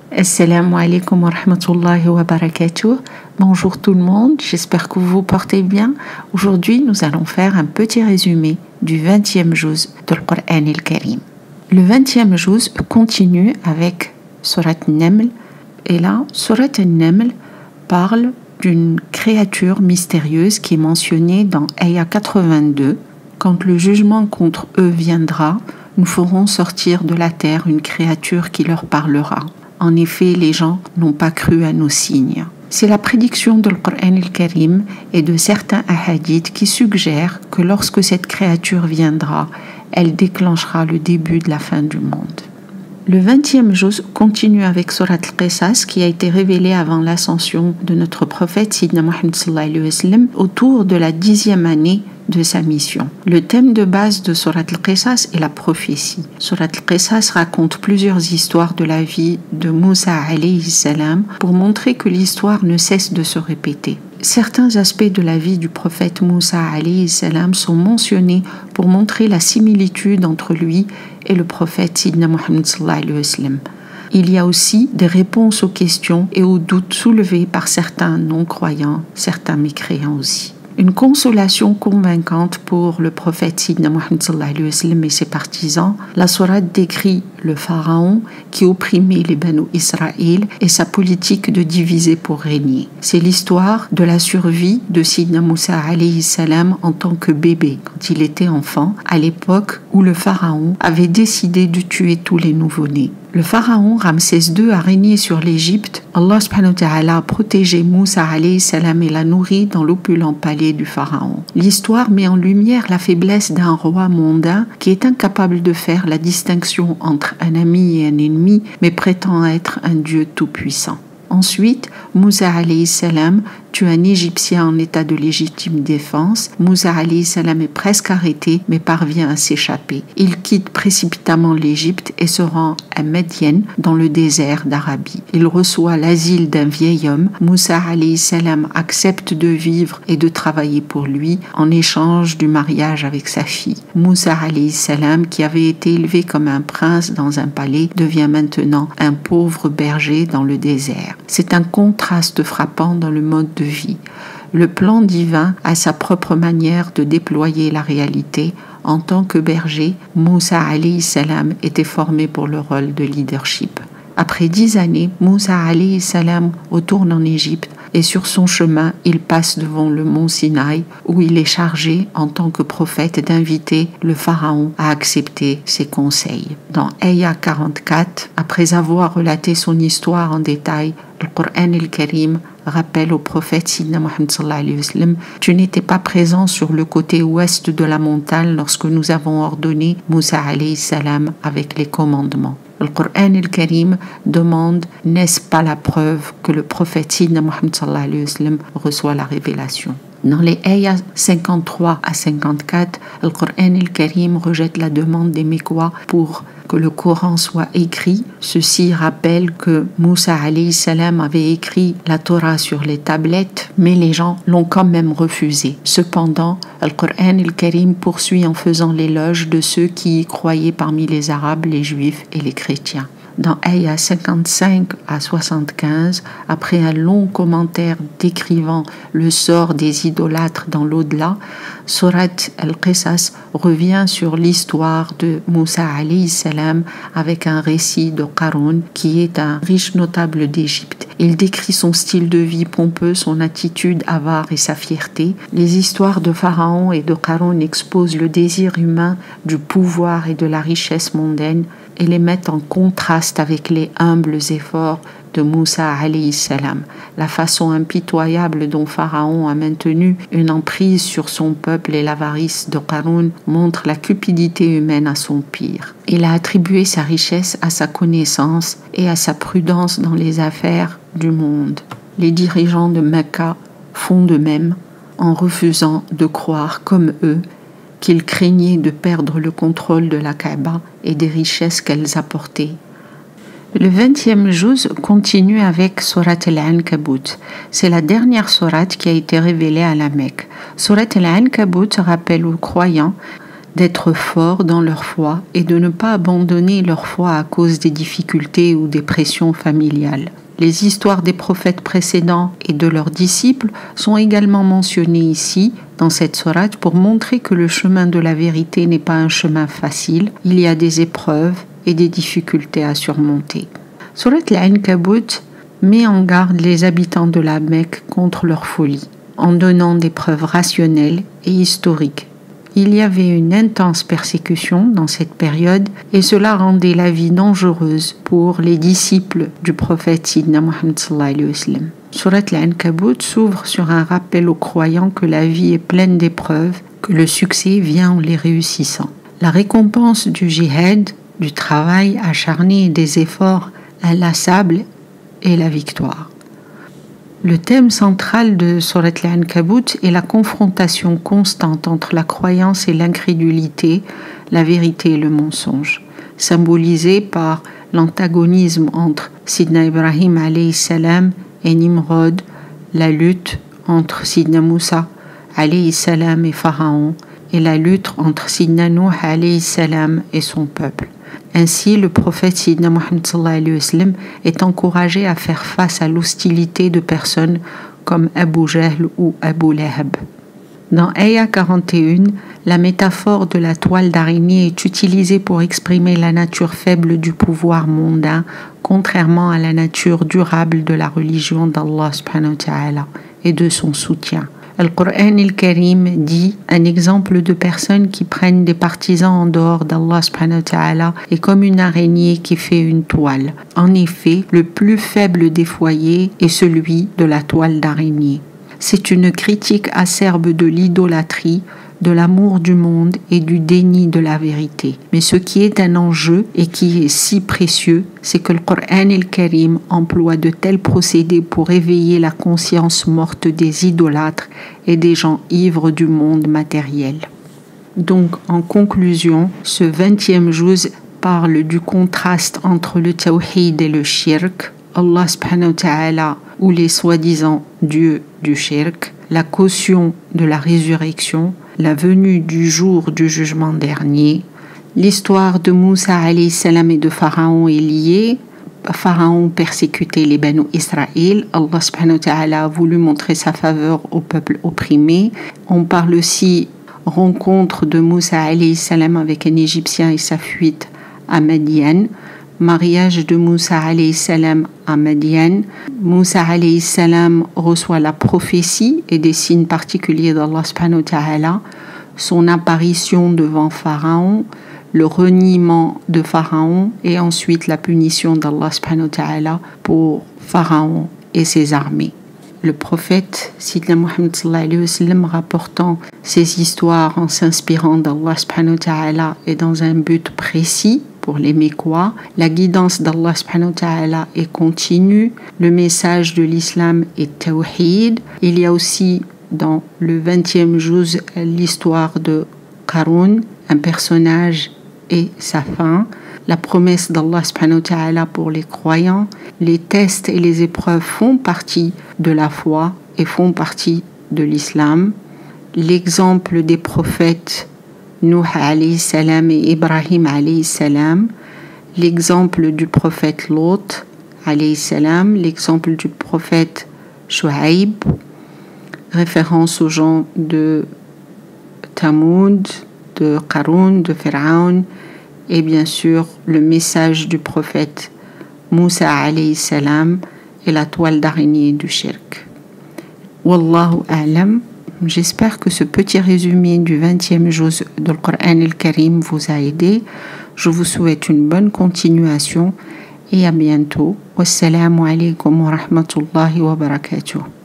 Assalamu alaikum wa rahmatullahi wa barakatuh. Bonjour tout le monde, j'espère que vous vous portez bien. Aujourd'hui, nous allons faire un petit résumé du 20e juz du Coran al-Karim. Le 20e juz continue avec Surat An-Naml. Et là, Surat An-Naml parle d'une créature mystérieuse qui est mentionnée dans Ayah 82. Quand le jugement contre eux viendra, nous ferons sortir de la terre une créature qui leur parlera. En effet, les gens n'ont pas cru à nos signes. C'est la prédiction du Coran al-Karim et de certains hadiths qui suggèrent que lorsque cette créature viendra, elle déclenchera le début de la fin du monde. Le 20e juz continue avec Surat al-Qisas qui a été révélé avant l'ascension de notre prophète Sidna Muhammad sallallahu alayhi wa sallam autour de la 10e année de sa mission. Le thème de base de Surat al-Qisas est la prophétie. Surat al-Qisas raconte plusieurs histoires de la vie de Moussa alayhi salam pour montrer que l'histoire ne cesse de se répéter. Certains aspects de la vie du prophète Moussa alayhi salam sont mentionnés pour montrer la similitude entre lui et le prophète Sidna Muhammad sallallahu alayhi wa sallam. Il y a aussi des réponses aux questions et aux doutes soulevés par certains non-croyants, certains mécréants aussi. Une consolation convaincante pour le prophète Sidna Muhammad sallallahu alayhi wa sallam et ses partisans, la sourate décrit le pharaon qui opprimait les Banu Israël et sa politique de diviser pour régner. C'est l'histoire de la survie de Sidna Moussa alayhi salam en tant que bébé, quand il était enfant, à l'époque où le pharaon avait décidé de tuer tous les nouveau-nés. Le pharaon Ramsès II a régné sur l'Égypte. Allah subhanahu wa ta'ala a protégé Moussa alayhi salam et l'a nourri dans l'opulent palais du pharaon. L'histoire met en lumière la faiblesse d'un roi mondain qui est incapable de faire la distinction entre un ami et un ennemi, mais prétend être un Dieu tout-puissant. Ensuite, Moussa alayhi salam tue un Égyptien en état de légitime défense. Moussa alayhi salam est presque arrêté mais parvient à s'échapper. Il quitte précipitamment l'Égypte et se rend à Médiane dans le désert d'Arabie. Il reçoit l'asile d'un vieil homme. Moussa alayhi salam accepte de vivre et de travailler pour lui en échange du mariage avec sa fille. Moussa alayhi salam, qui avait été élevé comme un prince dans un palais, devient maintenant un pauvre berger dans le désert. C'est un contraste frappant dans le mode de vie. Le plan divin a sa propre manière de déployer la réalité. En tant que berger, Moussa alayhi salam était formé pour le rôle de leadership. Après 10 années, Moussa alayhi salam retourne en Égypte et sur son chemin, il passe devant le mont Sinaï où il est chargé en tant que prophète d'inviter le pharaon à accepter ses conseils. Dans Ayah 44, après avoir relaté son histoire en détail, le Coran al-Karim rappelle au prophète Sidna Muhammad sallallahu alayhi wa sallam: tu n'étais pas présent sur le côté ouest de la montagne lorsque nous avons ordonné Moussa alayhi salam avec les commandements. Le Coran al-Karim demande: n'est-ce pas la preuve que le prophète Sidna Muhammad sallallahu alayhi wa sallam reçoit la révélation? Dans les ayahs 53 à 54, le Coran al-Karim rejette la demande des Mécois pour que le Coran soit écrit. Ceci rappelle que Moussa alayhi salam avait écrit la Torah sur les tablettes, mais les gens l'ont quand même refusé. Cependant, le Coran al-Karim poursuit en faisant l'éloge de ceux qui y croyaient parmi les Arabes, les Juifs et les chrétiens. Dans Ayah 55 à 75, après un long commentaire décrivant le sort des idolâtres dans l'au-delà, Surat al-Qisas revient sur l'histoire de Moussa alayhi salam avec un récit de Qarun qui est un riche notable d'Égypte. Il décrit son style de vie pompeux, son attitude avare et sa fierté. Les histoires de Pharaon et de Qarun exposent le désir humain du pouvoir et de la richesse mondaine et les mettent en contraste avec les humbles efforts de Moussa alayhi salam. La façon impitoyable dont Pharaon a maintenu une emprise sur son peuple et l'avarice de Qarun montre la cupidité humaine à son pire. Il a attribué sa richesse à sa connaissance et à sa prudence dans les affaires du monde. Les dirigeants de Mecca font de même en refusant de croire comme eux qu'ils craignaient de perdre le contrôle de la Kaaba et des richesses qu'elles apportaient. Le 20e juz continue avec Surat al-Ankabut. C'est la dernière sourate qui a été révélée à la Mecque. Surat al-Ankabut rappelle aux croyants d'être forts dans leur foi et de ne pas abandonner leur foi à cause des difficultés ou des pressions familiales. Les histoires des prophètes précédents et de leurs disciples sont également mentionnées ici, dans cette sourate, pour montrer que le chemin de la vérité n'est pas un chemin facile. Il y a des épreuves et des difficultés à surmonter. Sourate Al-Ankabut met en garde les habitants de la Mecque contre leur folie, en donnant des preuves rationnelles et historiques. Il y avait une intense persécution dans cette période et cela rendait la vie dangereuse pour les disciples du prophète Sidna Muhammad sallallahu alayhi wa sallam. Surat Al-Ankabut s'ouvre sur un rappel aux croyants que la vie est pleine d'épreuves, que le succès vient en les réussissant. La récompense du jihad, du travail acharné et des efforts inlassables est la victoire. Le thème central de Surat Al-Ankabut est la confrontation constante entre la croyance et l'incrédulité, la vérité et le mensonge, symbolisée par l'antagonisme entre Sidna Ibrahim alayhi salam et Nimrod, la lutte entre Sidna Moussa alayhi salam et Pharaon, et la lutte entre Sidna Nuh alayhi salam et son peuple. Ainsi, le prophète Sidna Muhammad sallallahu alayhi wa sallam est encouragé à faire face à l'hostilité de personnes comme Abu Jahl ou Abu Lahab. Dans Ayah 41, la métaphore de la toile d'araignée est utilisée pour exprimer la nature faible du pouvoir mondain, contrairement à la nature durable de la religion d'Allah subhanahu wa ta'ala et de son soutien. Al-Qur'an al-Karim dit un exemple de personnes qui prennent des partisans en dehors d'Allah subhanahu wa ta'ala est comme une araignée qui fait une toile. En effet, le plus faible des foyers est celui de la toile d'araignée. C'est une critique acerbe de l'idolâtrie, de l'amour du monde et du déni de la vérité. Mais ce qui est un enjeu et qui est si précieux, c'est que le Coran al-Karim emploie de tels procédés pour éveiller la conscience morte des idolâtres et des gens ivres du monde matériel. Donc, en conclusion, ce 20e juz parle du contraste entre le tawhid et le shirk, Allah subhanahu wa ta'ala ou les soi-disant dieux du shirk, la caution de la résurrection, la venue du jour du jugement dernier. L'histoire de Moussa alayhi salam et de Pharaon est liée. Pharaon persécutait les Banu Israël. Allah subhanahu wa ta'ala a voulu montrer sa faveur au peuple opprimé. On parle aussi rencontre de Moussa alayhi salam avec un Égyptien et sa fuite à Madian. Mariage de Moussa alayhi salam à Madian. Moussa alayhi salam reçoit la prophétie et des signes particuliers d'Allah subhanahu wa ta'ala. Son apparition devant Pharaon, le reniement de Pharaon et ensuite la punition d'Allah subhanahu wa ta'ala pour Pharaon et ses armées. Le prophète Sidna Muhammad sallallahu alayhi wa sallam rapportant ces histoires en s'inspirant d'Allah subhanahu wa ta'ala et dans un but précis pour les Mécois. La guidance d'Allah subhanahu wa ta'ala est continue. Le message de l'islam est tawhid. Il y a aussi dans le 20e juz l'histoire de Qarun, un personnage et sa fin. La promesse d'Allah subhanahu wa ta'ala pour les croyants. Les tests et les épreuves font partie de la foi et font partie de l'islam. L'exemple des prophètes Nuh alayhi salam et Ibrahim alayhi salam, l'exemple du prophète Lot alayhi salam, l'exemple du prophète Shu'aib, référence aux gens de Thamoud, de Qarun, de Pharaon, et bien sûr le message du prophète Moussa alayhi salam et la toile d'araignée du shirk. Wallahu a'lam. J'espère que ce petit résumé du 20e juz du Coran al-Karim vous a aidé. Je vous souhaite une bonne continuation et à bientôt. Wassalamu alaikum wa rahmatullahi wa barakatuh.